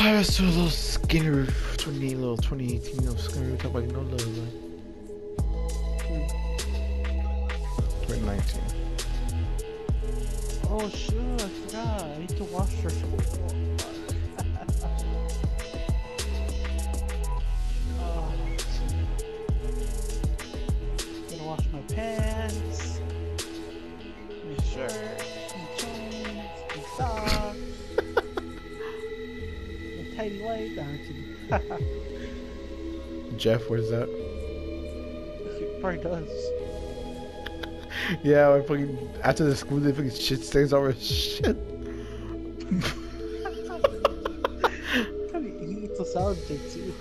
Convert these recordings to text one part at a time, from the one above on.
Let's do a little skinner 2018 little skinner talk about no love, man. 2019. Oh shoot, I forgot. I need to wash her. Oh, gonna wash my pants, my shirt, my chains, my socks, my tidy white. No, I'm kidding. Jeff, where's that? He probably does. Yeah, I fucking after the school, they fucking shit stains over his shit. He eats a salad cake too.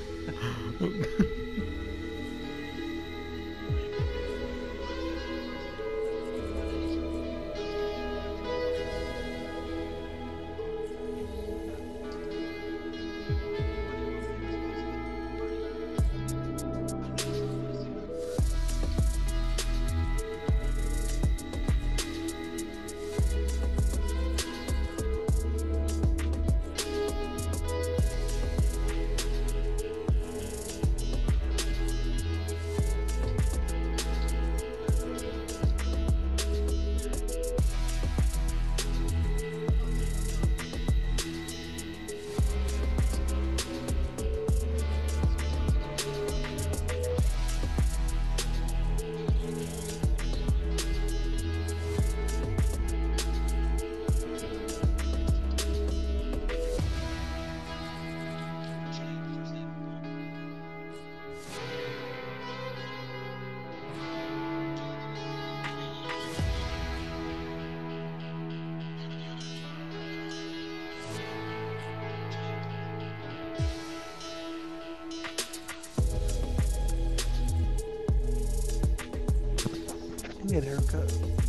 Get a haircut.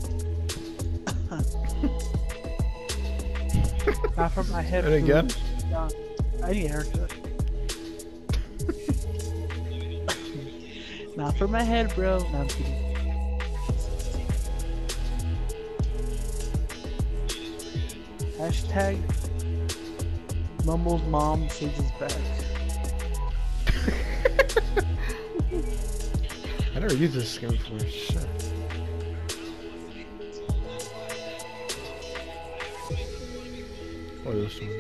Not from my head. And again? No, I need a haircut. Not for my head, bro. No, I'm kidding. Hashtag Mumble's mom saves his back. I never used this skin before. Shit. Oh, this one.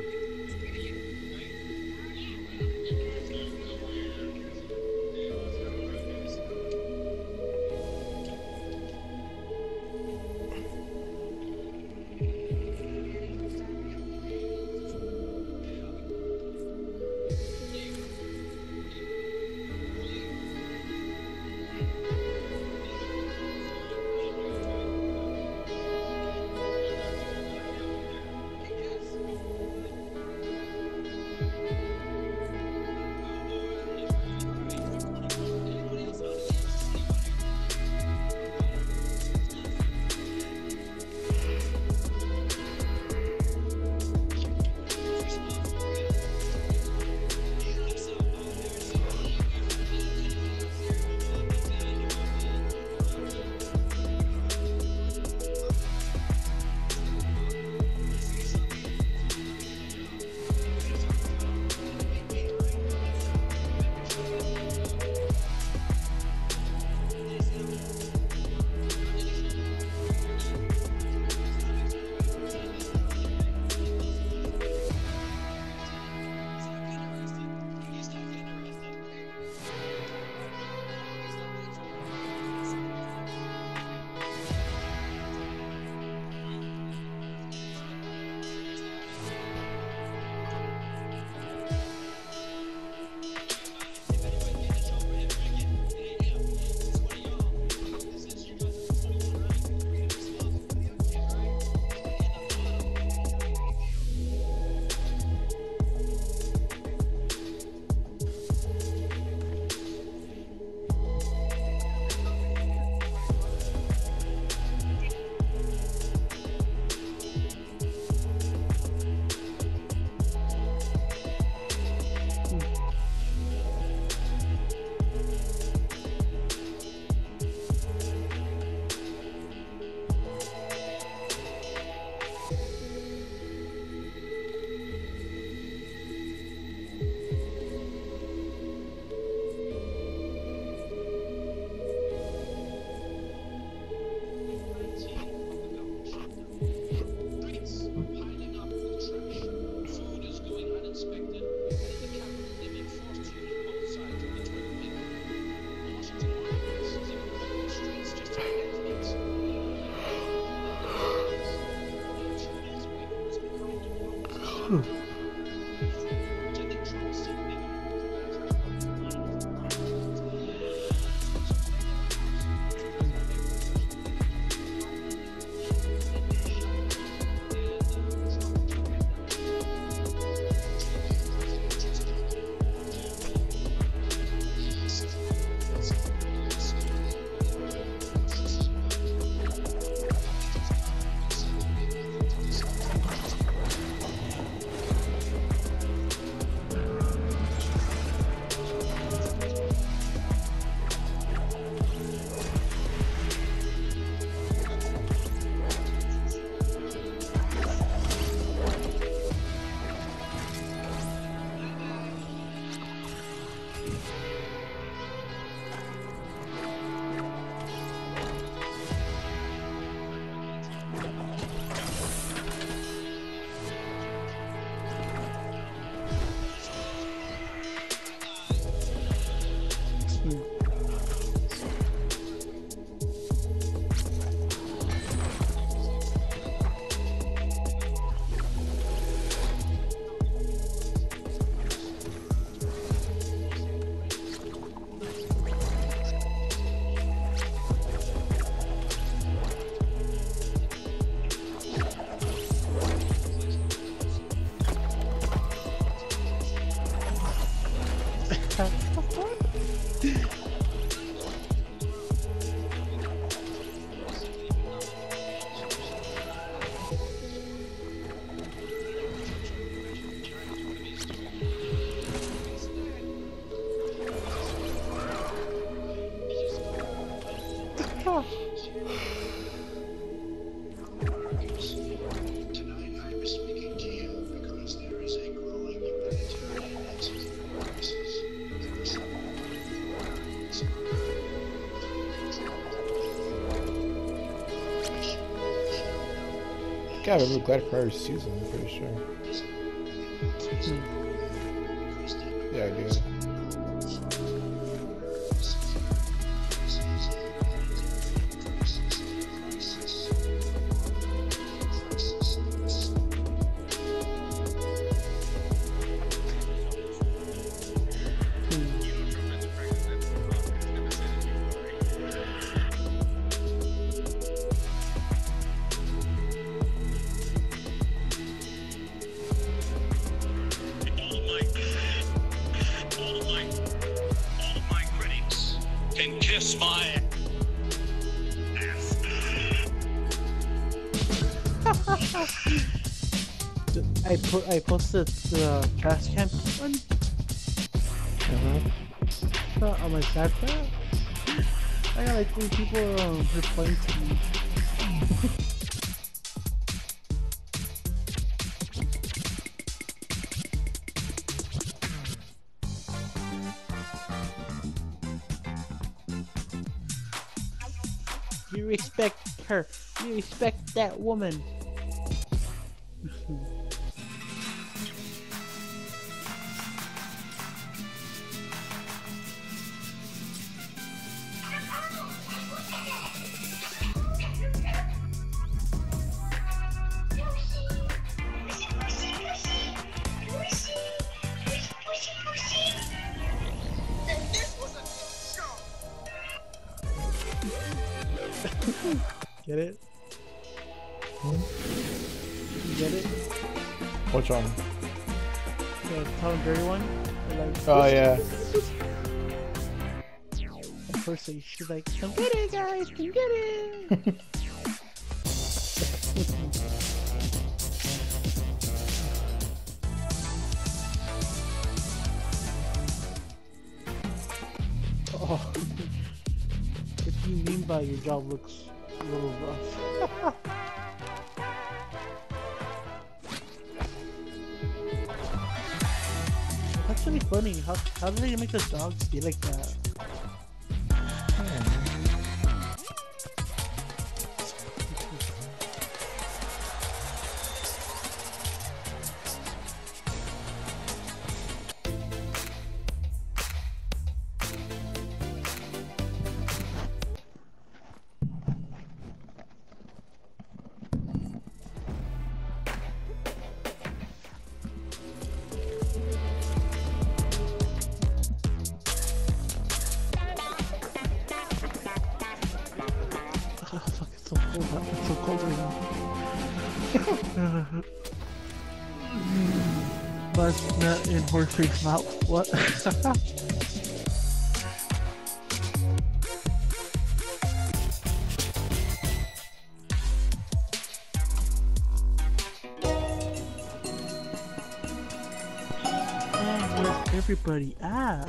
Tonight I am speaking to you because there is a growing humanitarian crisis. There is God, I really glad for season, I'm pretty sure. Yeah, I do. Can kiss my ass. I posted the trash can one on my Snapchat. I got like 3 people replying to me. You respect her. You respect that woman. Get it? You get it? Which one? The Tom and Jerry one? Like, Oh, yeah. at first she's like, come get it guys, come get it! Oh. What do you mean by your job looks a little rough? That's really funny. How do they make the dogs be like that? Bust nut in horse face mouth. What? Man, where's everybody at?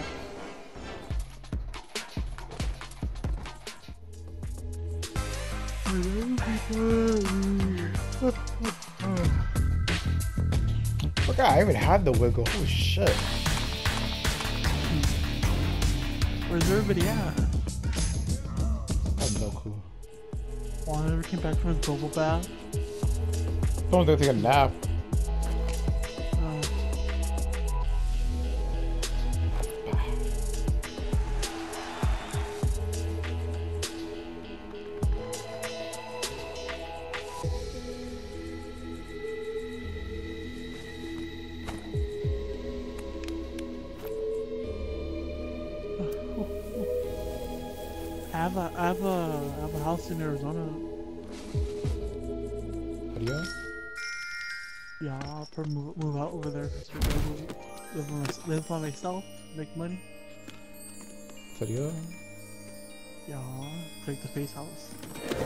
Forgot I even had the wiggle. Holy shit. Where's everybody at? I have no clue. Juan never came back from his bubble bath. Someone's gonna take a nap. I have a house in Arizona. Video? Yeah, I'll probably move out over there live by myself, make money. Video? Yeah, like the face house.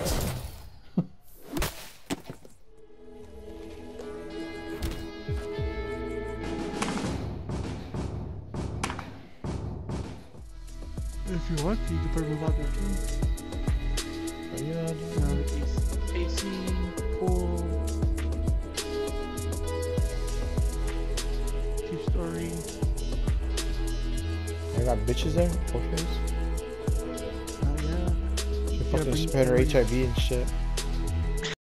If you want to, you can probably move out there too. Yeah. AC, pool, 2-story. I got bitches there? Portraits? Yeah. She fucking spread her HIV and shit.